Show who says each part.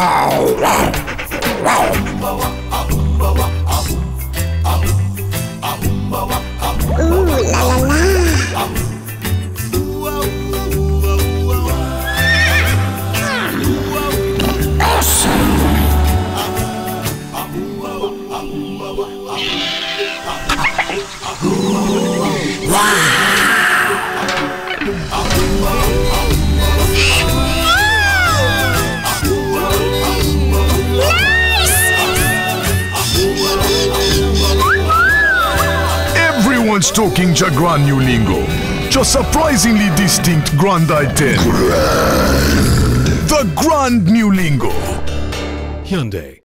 Speaker 1: Ooh, la la la.
Speaker 2: Everyone's talking the Grand new lingo. Just surprisingly distinct Grand i10. The Grand new lingo.
Speaker 3: Hyundai.